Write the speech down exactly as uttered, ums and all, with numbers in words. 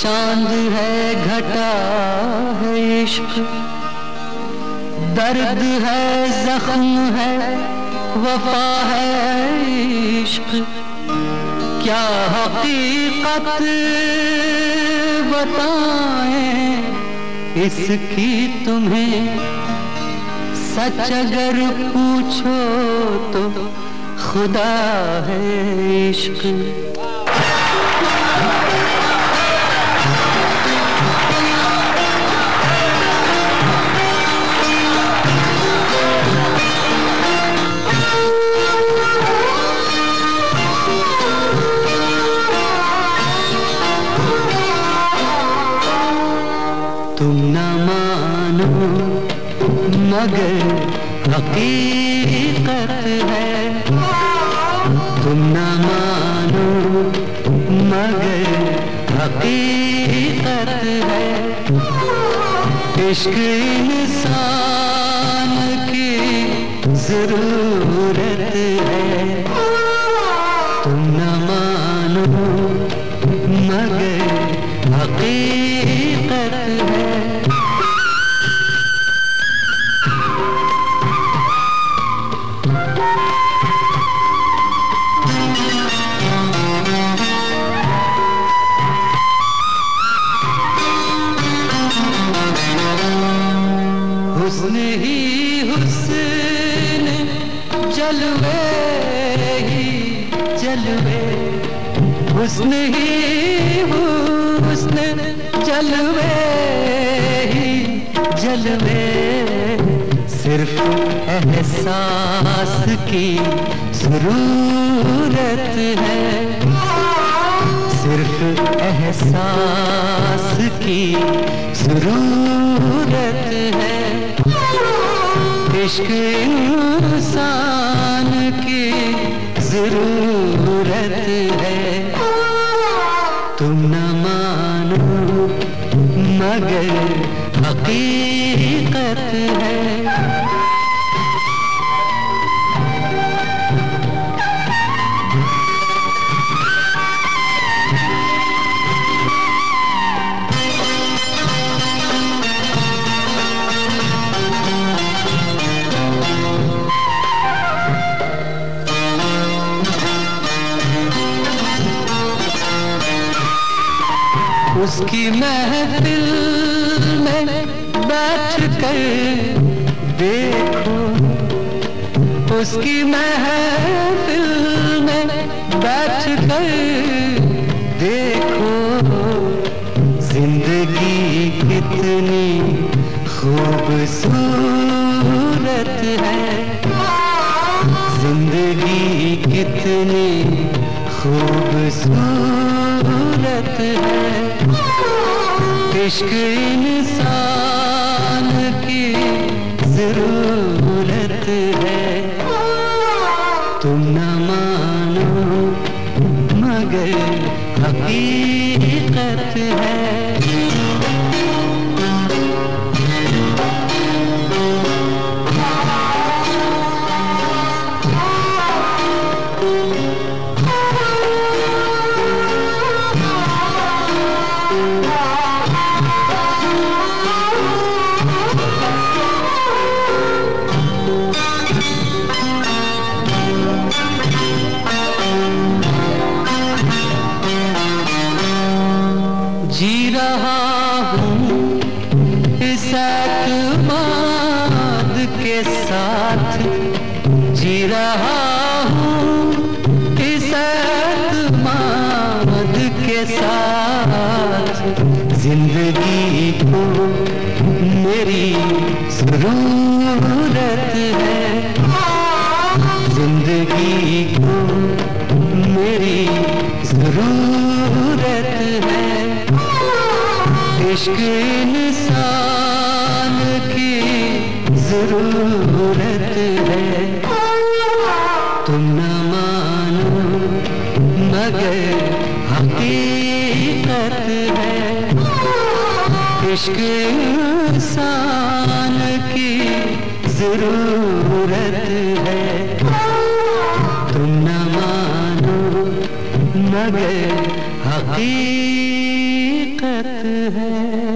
चांद है घटा है इश्क, दर्द है जख्म है वफा है इश्क। क्या हकीकत बताएं इसकी तुम्हें, सच अगर पूछो तो खुदा है इश्क। तुम न मानो मगर हकीकत है, तुम न मानो मगर हकीकत है। इश्क इंसान की जरूरत है, तुम न मानो मगर हकीकत है। हुस्न ही हुस्न जलवे ही जलवे, हुस्न ही हुस्न जलवे ही जलवे। सिर्फ एहसास की जरूरत है, सिर्फ एहसास की जरूरत है। इश्क इंसान की जरूरत है, तुम न मानो मगर हकीकत है। उसकी महफिल में बैठ कर देखो, उसकी महफिल में बैठ कर देखो। जिंदगी कितनी खूबसूरत है, जिंदगी कितनी खूबसूरत है। इश्क इंसान की जरूरत है, तुम न मानो मगर हकीकत है। जी रहा हूँ इस एतमाद के साथ, जी रहा हूँ इस एतमाद के साथ। जिंदगी को मेरी जरूरत है, जिंदगी को मेरी जरूरत है। इश्क इंसान की जरूरत है, तुम न मानो मगर हकीकत है। इश्क इंसान की जरूरत है, तुम न मानो मगर हकीकत फितरत है।